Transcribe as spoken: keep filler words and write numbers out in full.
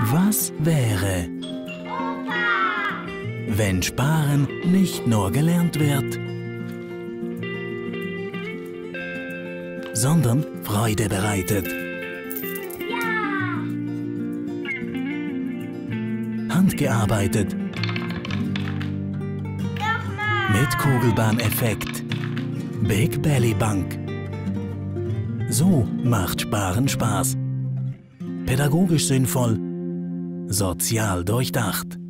Was wäre, wenn Sparen nicht nur gelernt wird, sondern Freude bereitet? Handgearbeitet. Mit Kugelbahneffekt. Big Belly Bank. So macht Sparen Spaß. Pädagogisch sinnvoll. Sozial durchdacht.